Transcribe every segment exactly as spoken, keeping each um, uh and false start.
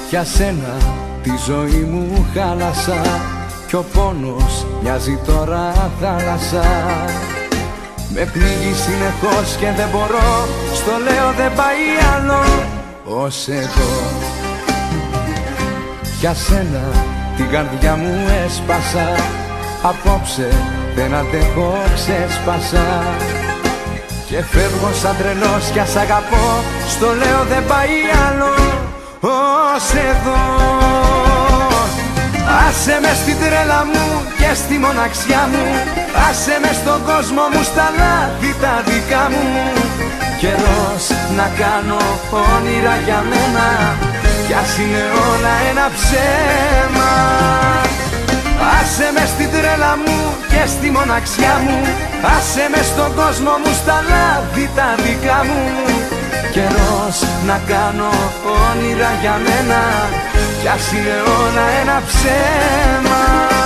Για σένα τη ζωή μου χάλασα κι ο πόνος μοιάζει τώρα θάλασσα. Με πνίγει συνεχώς και δεν μπορώ, στο λέω δεν πάει άλλο ως εδώ. Για σένα την καρδιά μου έσπασα, απόψε δεν αντέχω ξέσπασα. Και φεύγω σαν τρελός κι ας αγαπώ, στο λέω δεν πάει άλλο ως εδώ. Άσε με στην τρέλα μου και στη μοναξιά μου, άσε με στον κόσμο μου στα λάθη τα δικά μου. Καιρός να κάνω όνειρα για μένα, κι ας είναι όλα ένα ψέμα. Άσε με στην τρέλα μου και στη μοναξιά μου, άσε με στον κόσμο μου στα λάθη τα δικά μου. Καιρός να κάνω όνειρα για μένα, κι ας είναι όλα ένα ψέμα.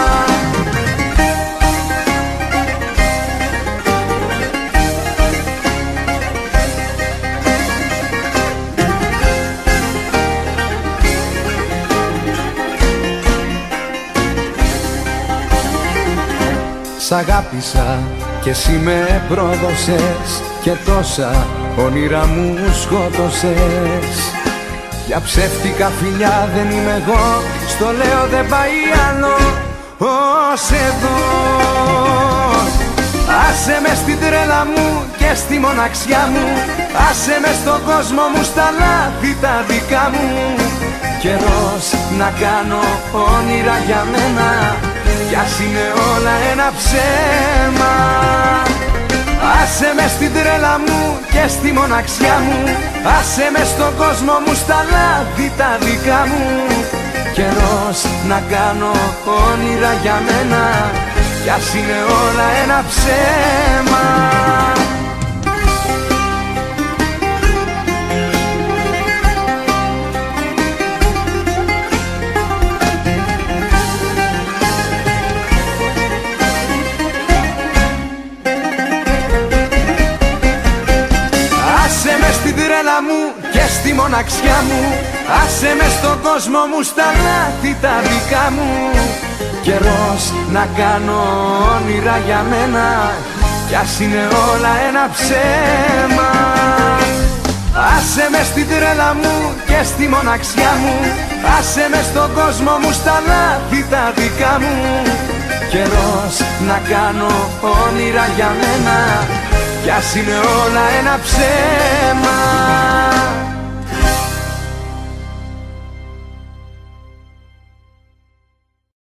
Σ' αγάπησα και εσύ με πρόδωσες και τόσα όνειρα μου σκότωσες. Για ψεύτικα φιλιά δεν είμαι εγώ, στο λέω δεν πάει άλλο ως εδώ. Άσε με στην τρέλα μου και στη μοναξιά μου, άσε με στον κόσμο μου στα λάθη τα δικά μου. Καιρός να κάνω όνειρα για μένα, κι ας είναι όλα ένα ψέμα. Άσε με στην τρέλα μου και στη μοναξιά μου, άσε με στον κόσμο μου στα λάθη τα δικά μου. Καιρός να κάνω όνειρα για μένα, κι ας είναι όλα ένα ψέμα. Μου και στη μοναξιά μου, άσε με στον κόσμο μου στα λάθη τα δικά μου. Καιρός να κάνω όνειρα για μένα, κι ας είναι όλα ένα ψέμα. Άσε με στην τρέλα μου και στη μοναξιά μου, άσε με στον κόσμο μου στα λάθη τα δικά μου. Καιρός να κάνω όνειρα για μένα, κι ας είναι όλα ένα ψέμα.